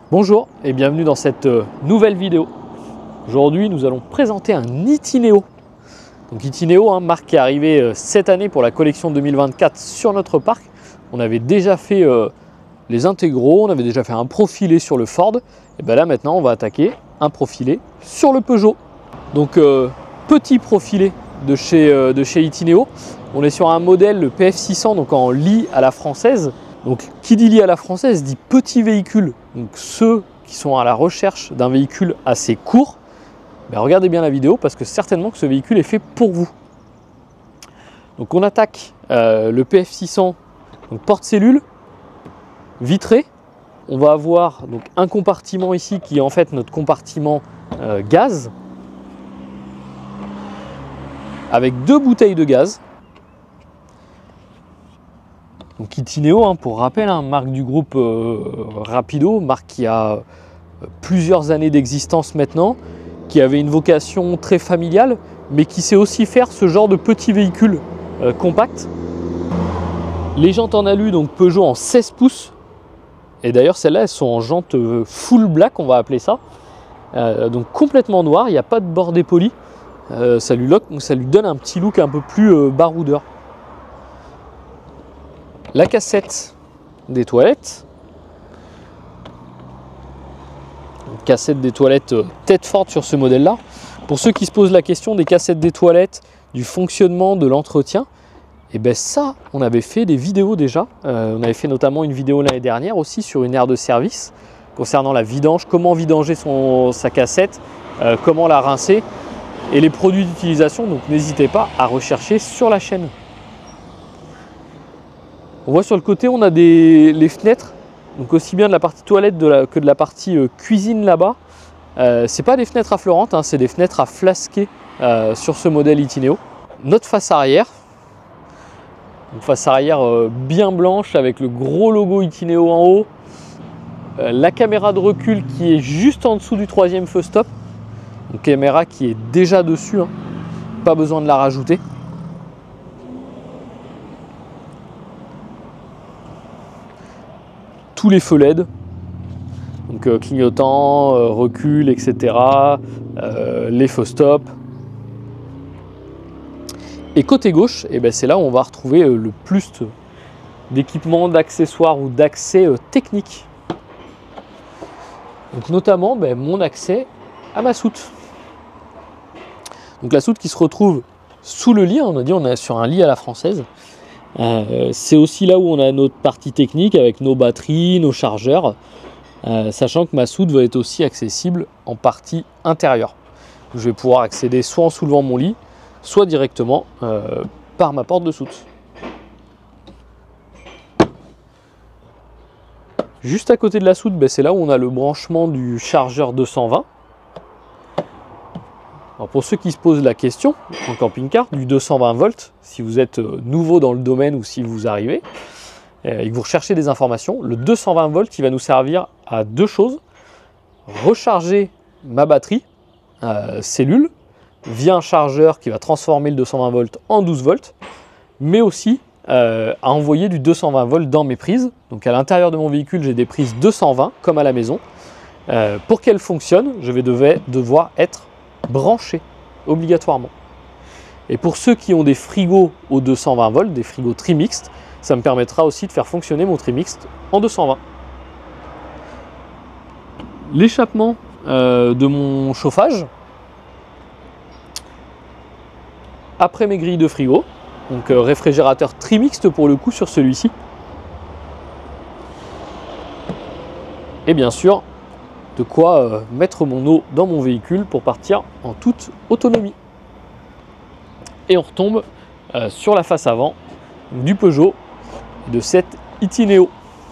Bonjour et bienvenue dans cette nouvelle vidéo. Aujourd'hui, nous allons présenter un Itineo. Donc Itineo, marque qui est arrivée cette année pour la collection 2024 sur notre parc. On avait déjà fait les intégraux, on avait déjà fait un profilé sur le Ford. Et bien là maintenant, on va attaquer un profilé sur le Peugeot. Donc petit profilé de chez Itineo. On est sur un modèle, le PF600, donc en lit à la française. Donc, qui dit lit à la française dit petit véhicule. Donc, ceux qui sont à la recherche d'un véhicule assez court, ben, regardez bien la vidéo parce que certainement que ce véhicule est fait pour vous. Donc, on attaque le PF600, donc porte-cellule, vitré. On va avoir donc un compartiment ici qui est en fait notre compartiment gaz, avec 2 bouteilles de gaz. Donc Itineo, pour rappel, marque du groupe Rapido, marque qui a plusieurs années d'existence maintenant, qui avait une vocation très familiale, mais qui sait aussi faire ce genre de petits véhicules compacts. Les jantes en alu, donc Peugeot en 16 pouces, et d'ailleurs celles-là, elles sont en jantes full black, on va appeler ça, donc complètement noir, il n'y a pas de bord dépoli, ça lui donne un petit look un peu plus baroudeur. La cassette des toilettes, cassette des toilettes tête forte sur ce modèle là. Pour ceux qui se posent la question des cassettes des toilettes, du fonctionnement, de l'entretien, et bien ça on avait fait des vidéos déjà, on avait fait notamment une vidéo l'année dernière aussi sur une aire de service concernant la vidange, comment vidanger sa cassette, comment la rincer et les produits d'utilisation, donc n'hésitez pas à rechercher sur la chaîne. On voit sur le côté, on a les fenêtres, donc aussi bien de la partie toilette que de la partie cuisine là-bas. C'est pas des fenêtres affleurantes, c'est des fenêtres à flasquer sur ce modèle Itineo. Notre face arrière, une face arrière bien blanche avec le gros logo Itineo en haut. La caméra de recul qui est juste en dessous du 3e feu stop. Une caméra qui est déjà dessus, pas besoin de la rajouter. Tous les feux LED, donc clignotant, recul, etc. Les feux stop. Et côté gauche, c'est là où on va retrouver le plus d'équipements, d'accessoires ou d'accès techniques. Donc notamment mon accès à ma soute. Donc la soute qui se retrouve sous le lit, on a dit on est sur un lit à la française. C'est aussi là où on a notre partie technique avec nos batteries, nos chargeurs, sachant que ma soute va être aussi accessible en partie intérieure. Je vais pouvoir accéder soit en soulevant mon lit, soit directement par ma porte de soute. Juste à côté de la soute, c'est là où on a le branchement du chargeur 220. Alors pour ceux qui se posent la question, en camping-car, du 220 volts, si vous êtes nouveau dans le domaine ou si vous arrivez et que vous recherchez des informations, le 220 volts, il va nous servir à 2 choses. Recharger ma batterie cellule via un chargeur qui va transformer le 220 volts en 12 volts, mais aussi à envoyer du 220 volts dans mes prises. Donc à l'intérieur de mon véhicule, j'ai des prises 220 comme à la maison. Pour qu'elles fonctionnent, je vais devoir être branché obligatoirement. Et pour ceux qui ont des frigos aux 220 volts, des frigos trimixtes, ça me permettra aussi de faire fonctionner mon trimixte en 220. L'échappement de mon chauffage après mes grilles de frigo, donc réfrigérateur trimixte pour le coup sur celui-ci. Et bien sûr, de quoi mettre mon eau dans mon véhicule pour partir en toute autonomie. Et on retombe sur la face avant du Peugeot de cette Itineo.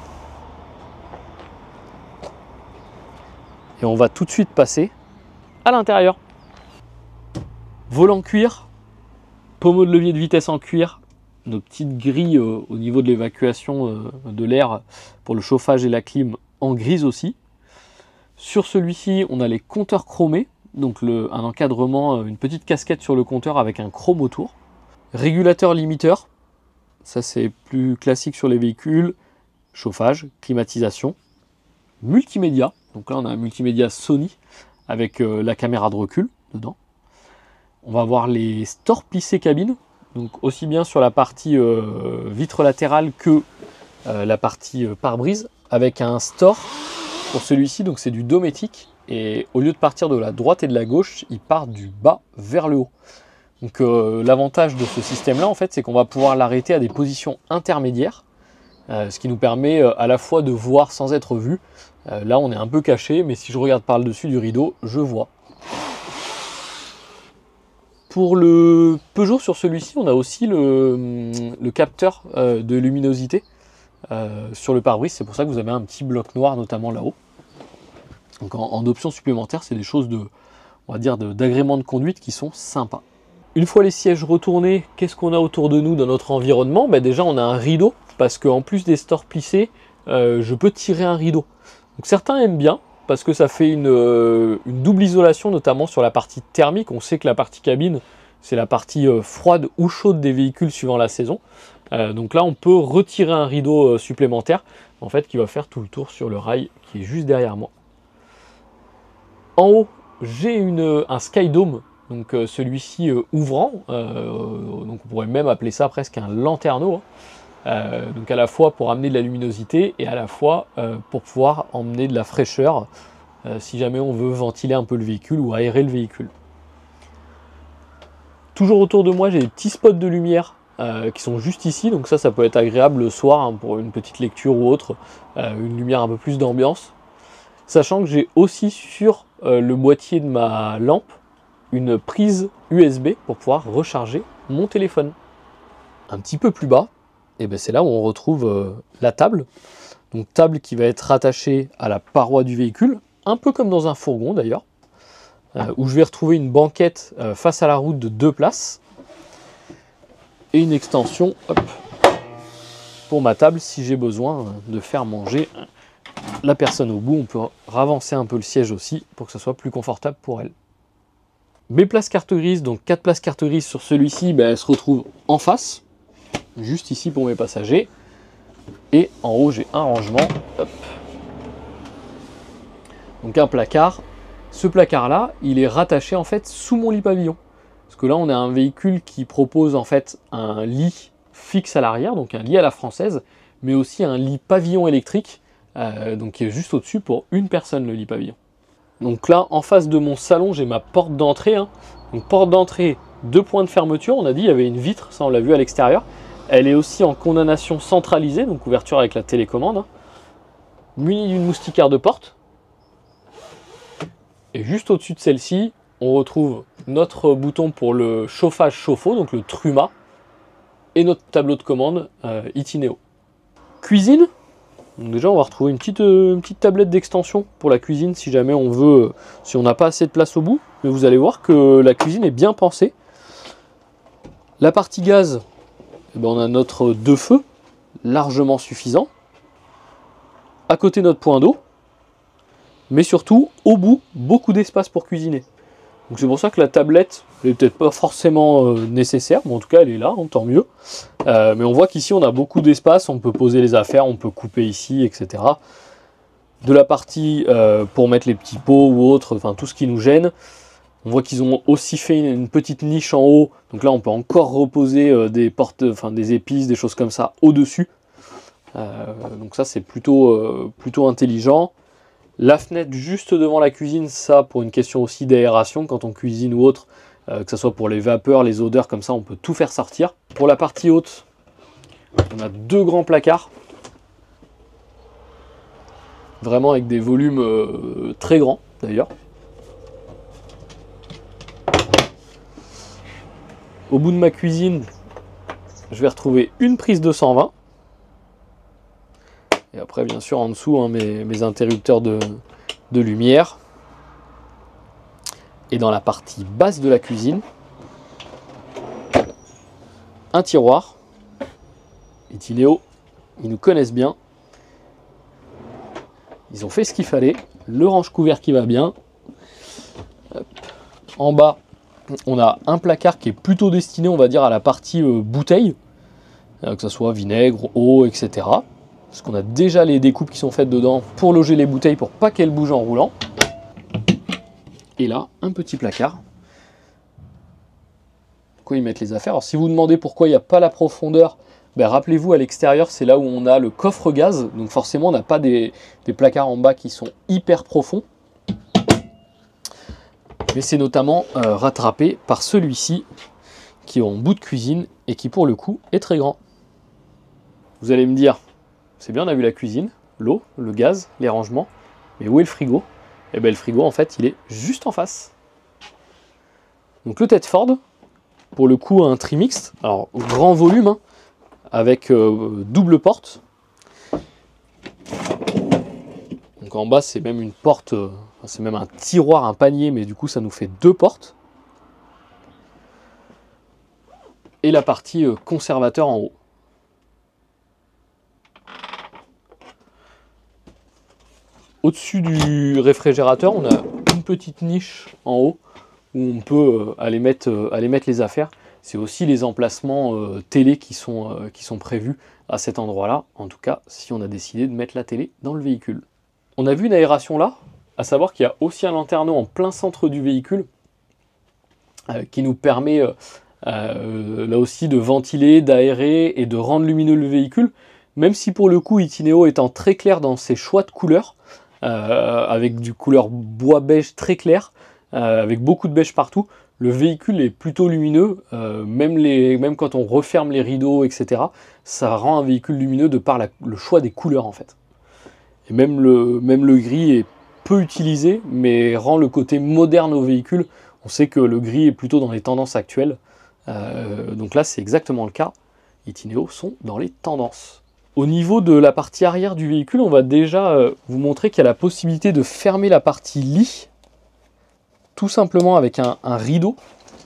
Et on va tout de suite passer à l'intérieur. Volant cuir, pommeau de levier de vitesse en cuir, nos petites grilles au niveau de l'évacuation de l'air pour le chauffage et la clim en grise aussi. Sur celui-ci, on a les compteurs chromés, donc un encadrement, une petite casquette sur le compteur avec un chrome autour. Régulateur limiteur, ça c'est plus classique sur les véhicules. Chauffage, climatisation, multimédia. Donc là, on a un multimédia Sony avec la caméra de recul dedans. On va avoir les stores plissés cabine, donc aussi bien sur la partie vitre latérale que la partie pare-brise, avec un store pour celui-ci, donc c'est du dométique, et au lieu de partir de la droite et de la gauche, il part du bas vers le haut. Donc l'avantage de ce système-là, en fait, c'est qu'on va pouvoir l'arrêter à des positions intermédiaires, ce qui nous permet à la fois de voir sans être vu. Là, on est un peu caché, mais si je regarde par le dessus du rideau, je vois. Pour le Peugeot, sur celui-ci, on a aussi le capteur de luminosité sur le pare-brise. C'est pour ça que vous avez un petit bloc noir, notamment là-haut. Donc en option supplémentaire, c'est des choses on va dire d'agrément de conduite qui sont sympas. Une fois les sièges retournés, qu'est-ce qu'on a autour de nous dans notre environnement? Déjà, on a un rideau, parce qu'en plus des stores plissés, je peux tirer un rideau. Donc certains aiment bien, parce que ça fait une double isolation, notamment sur la partie thermique. On sait que la partie cabine, c'est la partie froide ou chaude des véhicules suivant la saison. Donc là, on peut retirer un rideau supplémentaire, en fait, qui va faire tout le tour sur le rail qui est juste derrière moi. En haut, j'ai un Skydome, donc celui-ci ouvrant, donc on pourrait même appeler ça presque un lanterneau, donc à la fois pour amener de la luminosité et à la fois pour pouvoir emmener de la fraîcheur si jamais on veut ventiler un peu le véhicule ou aérer le véhicule. Toujours autour de moi, j'ai des petits spots de lumière qui sont juste ici, donc ça peut être agréable le soir pour une petite lecture ou autre, une lumière un peu plus d'ambiance. Sachant que j'ai aussi sur le boîtier de ma lampe une prise USB pour pouvoir recharger mon téléphone. Un petit peu plus bas, c'est là où on retrouve la table. Donc table qui va être rattachée à la paroi du véhicule, un peu comme dans un fourgon d'ailleurs, où je vais retrouver une banquette face à la route de 2 places et une extension pour ma table si j'ai besoin de faire manger la personne au bout. On peut ravancer un peu le siège aussi pour que ce soit plus confortable pour elle. Mes places carte grise, donc 4 places carte grise sur celui-ci, elles se retrouvent en face, juste ici pour mes passagers. Et en haut, j'ai un rangement. Donc un placard. Ce placard-là, il est rattaché en fait sous mon lit pavillon. Parce que là, on a un véhicule qui propose en fait un lit fixe à l'arrière, donc un lit à la française, mais aussi un lit pavillon électrique, donc qui est juste au-dessus pour une personne, le lit pavillon. Donc là, en face de mon salon, j'ai ma porte d'entrée. Donc porte d'entrée, 2 points de fermeture. On a dit il y avait une vitre, ça on l'a vu à l'extérieur. Elle est aussi en condamnation centralisée, donc ouverture avec la télécommande. Munie d'une moustiquaire de porte. Et juste au-dessus de celle-ci, on retrouve notre bouton pour le chauffage chauffe-eau, donc le Truma, et notre tableau de commande Itineo. Cuisine. Donc déjà, on va retrouver une petite tablette d'extension pour la cuisine si jamais on veut, si on n'a pas assez de place au bout. Mais vous allez voir que la cuisine est bien pensée. La partie gaz, on a notre 2 feux, largement suffisant. À côté, notre point d'eau. Mais surtout, au bout, beaucoup d'espace pour cuisiner. Donc c'est pour ça que la tablette n'est peut-être pas forcément nécessaire, mais en tout cas elle est là, tant mieux. Mais on voit qu'ici on a beaucoup d'espace, on peut poser les affaires, on peut couper ici, etc. De la partie pour mettre les petits pots ou autre, enfin tout ce qui nous gêne. On voit qu'ils ont aussi fait une petite niche en haut, donc là on peut encore reposer des épices, des choses comme ça au-dessus. Donc ça c'est plutôt intelligent. La fenêtre juste devant la cuisine, ça pour une question aussi d'aération quand on cuisine ou autre, que ce soit pour les vapeurs, les odeurs, comme ça on peut tout faire sortir. Pour la partie haute, on a 2 grands placards, vraiment avec des volumes très grands d'ailleurs. Au bout de ma cuisine, je vais retrouver une prise 220. Et après, bien sûr, en dessous, mes interrupteurs de lumière. Et dans la partie basse de la cuisine, un tiroir. Itineo, ils nous connaissent bien. Ils ont fait ce qu'il fallait. Le range-couvert qui va bien. Hop. En bas, on a un placard qui est plutôt destiné, on va dire, à la partie bouteille. Que ce soit vinaigre, eau, etc. parce qu'on a déjà les découpes qui sont faites dedans pour loger les bouteilles pour pas qu'elles bougent en roulant. Et là, un petit placard. Pourquoi ils mettent les affaires? Alors si vous vous demandez pourquoi il n'y a pas la profondeur, ben, rappelez-vous, à l'extérieur, c'est là où on a le coffre gaz, donc forcément on n'a pas des placards en bas qui sont hyper profonds. Mais c'est notamment rattrapé par celui-ci, qui est en bout de cuisine et qui pour le coup est très grand. Vous allez me dire, c'est bien, on a vu la cuisine, l'eau, le gaz, les rangements, mais où est le frigo? Et bien le frigo en fait il est juste en face. Donc le Tedford, pour le coup un tri mixte, alors grand volume, hein, avec double porte. Donc en bas c'est même une porte, c'est même un tiroir, un panier, mais du coup ça nous fait deux portes. Et la partie conservateur en haut. Au-dessus du réfrigérateur, on a une petite niche en haut où on peut aller mettre les affaires. C'est aussi les emplacements télé qui sont prévus à cet endroit-là, en tout cas si on a décidé de mettre la télé dans le véhicule. On a vu une aération là, à savoir qu'il y a aussi un lanterneau en plein centre du véhicule qui nous permet là aussi de ventiler, d'aérer et de rendre lumineux le véhicule, même si pour le coup Itineo étant très clair dans ses choix de couleurs, avec du couleur bois beige très clair, avec beaucoup de beige partout, le véhicule est plutôt lumineux, même quand on referme les rideaux, etc. Ça rend un véhicule lumineux de par le choix des couleurs en fait. Et même le gris est peu utilisé, mais rend le côté moderne au véhicule. On sait que le gris est plutôt dans les tendances actuelles. Donc là c'est exactement le cas. Itineo sont dans les tendances. Au niveau de la partie arrière du véhicule, on va déjà vous montrer qu'il y a la possibilité de fermer la partie lit, tout simplement avec un rideau.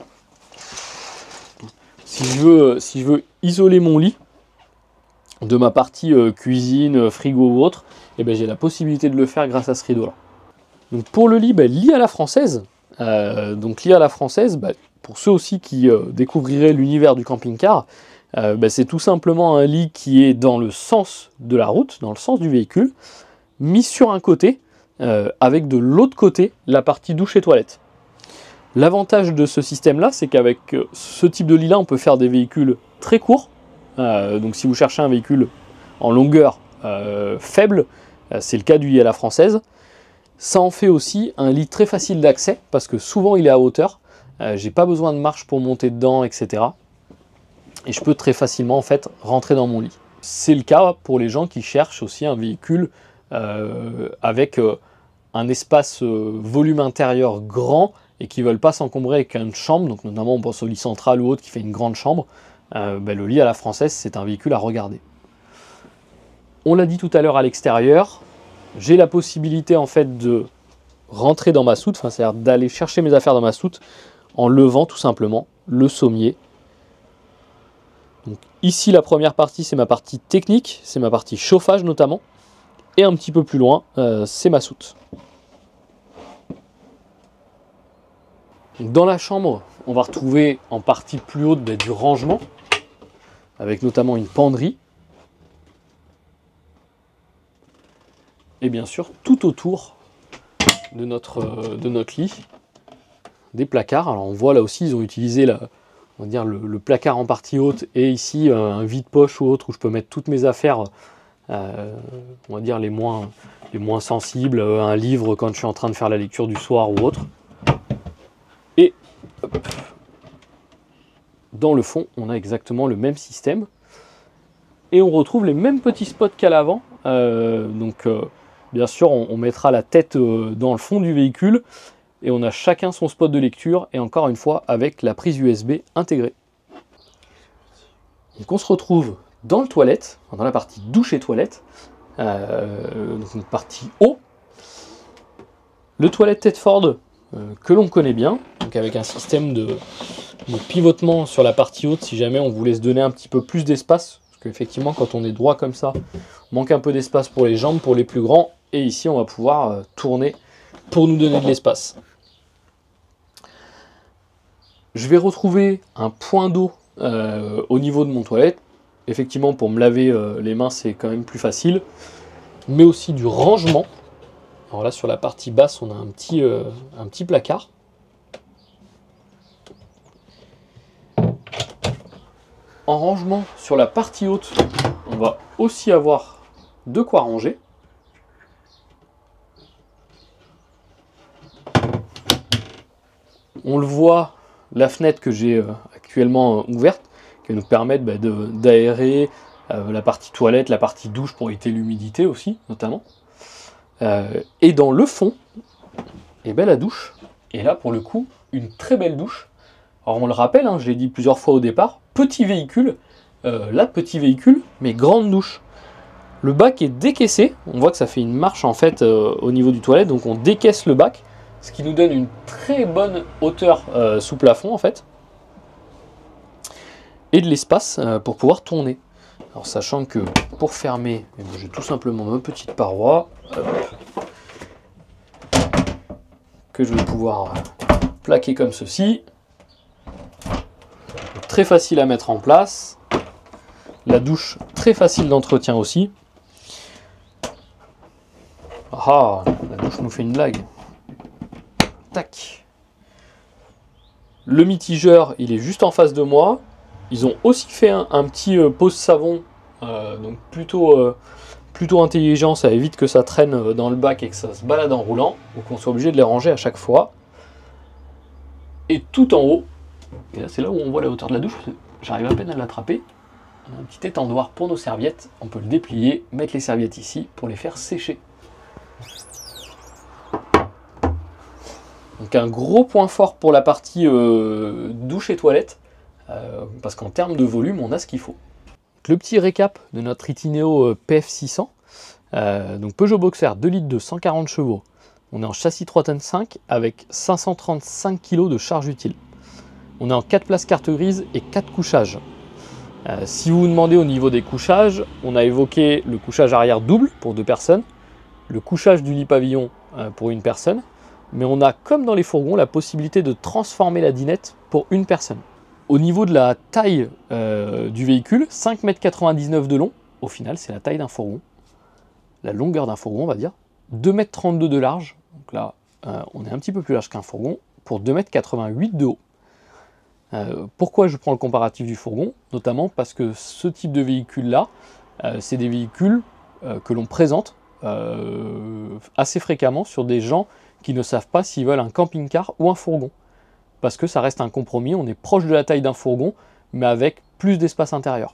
Si je veux isoler mon lit de ma partie cuisine, frigo ou autre, eh ben, j'ai la possibilité de le faire grâce à ce rideau-là. Donc pour le lit, lit à la française. Donc lit à la française, pour ceux aussi qui découvriraient l'univers du camping-car, c'est tout simplement un lit qui est dans le sens de la route, dans le sens du véhicule, mis sur un côté, avec de l'autre côté la partie douche et toilette. L'avantage de ce système-là, c'est qu'avec ce type de lit-là, on peut faire des véhicules très courts. Donc si vous cherchez un véhicule en longueur faible, c'est le cas du lit à la française. Ça en fait aussi un lit très facile d'accès, parce que souvent il est à hauteur. J'ai pas besoin de marche pour monter dedans, etc. Et je peux très facilement en fait rentrer dans mon lit. C'est le cas pour les gens qui cherchent aussi un véhicule avec un espace volume intérieur grand et qui ne veulent pas s'encombrer avec une chambre, donc notamment on pense au lit central ou autre qui fait une grande chambre. Le lit à la française, c'est un véhicule à regarder. On l'a dit tout à l'heure à l'extérieur, j'ai la possibilité en fait de rentrer dans ma soute, c'est-à-dire d'aller chercher mes affaires dans ma soute en levant tout simplement le sommier. Donc ici la première partie c'est ma partie technique, c'est ma partie chauffage notamment, et un petit peu plus loin c'est ma soute. Dans la chambre on va retrouver en partie plus haute du rangement, avec notamment une penderie, et bien sûr tout autour de notre lit des placards. Alors on voit là aussi ils ont utilisé on va dire le placard en partie haute et ici un vide-poche ou autre où je peux mettre toutes mes affaires, on va dire les moins sensibles, un livre quand je suis en train de faire la lecture du soir ou autre. Et hop, dans le fond, on a exactement le même système. Et on retrouve les mêmes petits spots qu'à l'avant. Bien sûr, on mettra la tête dans le fond du véhicule. Et on a chacun son spot de lecture, et encore une fois avec la prise USB intégrée. Donc on se retrouve dans le toilette, dans la partie douche et toilette, donc une partie haut. Le toilette Tedford que l'on connaît bien, donc avec un système de pivotement sur la partie haute si jamais on voulait se donner un petit peu plus d'espace, parce qu'effectivement quand on est droit comme ça, on manque un peu d'espace pour les jambes, pour les plus grands, et ici on va pouvoir tourner pour nous donner de l'espace. Je vais retrouver un point d'eau au niveau de mon toilette. effectivement pour me laver les mains c'est quand même plus facile, mais aussi du rangement. Alors là sur la partie basse on a un petit placard. En rangement sur la partie haute, on va aussi avoir de quoi ranger. On le voit, la fenêtre que j'ai actuellement ouverte, qui va nous permettre d'aérer la partie toilette, la partie douche pour éviter l'humidité aussi, notamment. Et dans le fond, et la douche. Et là, pour le coup, une très belle douche. Alors on le rappelle, hein, je l'ai dit plusieurs fois au départ, petit véhicule, petit véhicule, mais grande douche. Le bac est décaissé, on voit que ça fait une marche en fait au niveau du toilette, donc on décaisse le bac, ce qui nous donne une très bonne hauteur sous plafond en fait, et de l'espace pour pouvoir tourner. Alors sachant que pour fermer, j'ai tout simplement ma petite paroi, que je vais pouvoir plaquer comme ceci. Très facile à mettre en place. La douche, très facile d'entretien aussi. Ah, la douche nous fait une blague. Tac. Le mitigeur, il est juste en face de moi. Ils ont aussi fait un petit pose savon, donc plutôt intelligent. Ça évite que ça traîne dans le bac et que ça se balade en roulant, ou qu'on soit obligé de les ranger à chaque fois. Et tout en haut, et là c'est là où on voit la hauteur de la douche, j'arrive à peine à l'attraper. On a un petit étendoir pour nos serviettes, on peut le déplier, mettre les serviettes ici pour les faire sécher. Donc un gros point fort pour la partie douche et toilette, parce qu'en termes de volume, on a ce qu'il faut. Donc, le petit récap de notre Itineo PF600, donc Peugeot Boxer 2 litres de 140 chevaux, on est en châssis 3,5 tonnes avec 535 kg de charge utile. On est en 4 places carte grise et 4 couchages. Si vous vous demandez au niveau des couchages, on a évoqué le couchage arrière double pour 2 personnes, le couchage du lit pavillon pour 1 personne, mais on a, comme dans les fourgons, la possibilité de transformer la dinette pour 1 personne. Au niveau de la taille du véhicule, 5,99 m de long, au final c'est la taille d'un fourgon, la longueur d'un fourgon on va dire, 2,32 m de large, donc là on est un petit peu plus large qu'un fourgon, pour 2,88 m de haut. Pourquoi je prends le comparatif du fourgon? Notamment parce que ce type de véhicule là, c'est des véhicules que l'on présente assez fréquemment sur des gens qui ne savent pas s'ils veulent un camping-car ou un fourgon. Parce que ça reste un compromis, on est proche de la taille d'un fourgon, mais avec plus d'espace intérieur.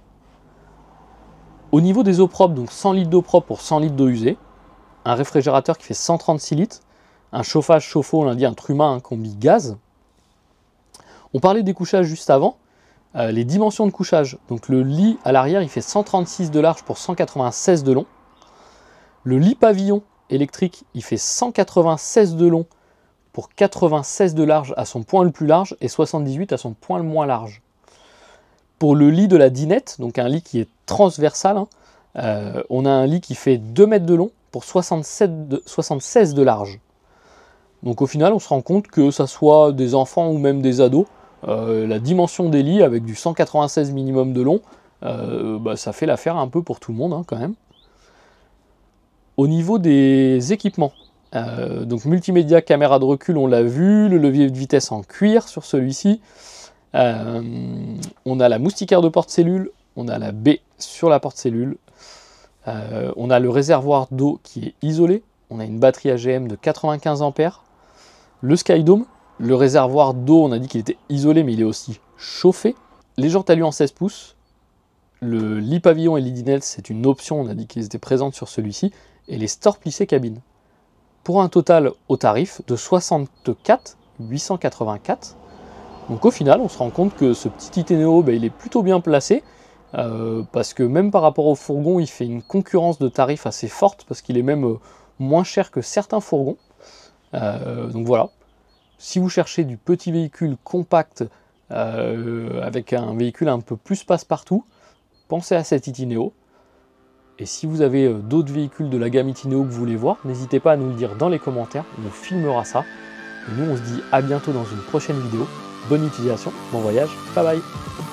Au niveau des eaux propres, donc 100 litres d'eau propre pour 100 litres d'eau usée, un réfrigérateur qui fait 136 litres, un chauffage chauffe-eau, on l'a dit, un Truma, un combi gaz. On parlait des couchages juste avant, les dimensions de couchage. Donc le lit à l'arrière, il fait 136 de large pour 196 de long. Le lit pavillon électrique, il fait 196 de long pour 96 de large à son point le plus large et 78 à son point le moins large. Pour le lit de la dinette, donc un lit qui est transversal, on a un lit qui fait 2 mètres de long pour 76 de large. Donc au final, on se rend compte que ça soit des enfants ou même des ados, la dimension des lits avec du 196 minimum de long, ça fait l'affaire un peu pour tout le monde quand même. Au niveau des équipements, donc multimédia, caméra de recul, on l'a vu, le levier de vitesse en cuir sur celui-ci. On a la moustiquaire de porte-cellule, on a la baie sur la porte-cellule, on a le réservoir d'eau qui est isolé, on a une batterie AGM de 95 ampères, le Skydome, le réservoir d'eau, on a dit qu'il était isolé mais il est aussi chauffé, les jantes à lui en 16 pouces, le lit pavillon et lit dinette c'est une option, on a dit qu'ils étaient présentes sur celui-ci, et les stores plissés cabine. Pour un total au tarif de 64 884. Donc au final, on se rend compte que ce petit Itineo, il est plutôt bien placé, parce que même par rapport au fourgon, il fait une concurrence de tarifs assez forte, parce qu'il est même moins cher que certains fourgons. Donc voilà, si vous cherchez du petit véhicule compact, avec un véhicule un peu plus passe-partout, pensez à cet Itineo. Et si vous avez d'autres véhicules de la gamme Itineo que vous voulez voir, n'hésitez pas à nous le dire dans les commentaires, on filmera ça. Et nous on se dit à bientôt dans une prochaine vidéo. Bonne utilisation, bon voyage, bye bye.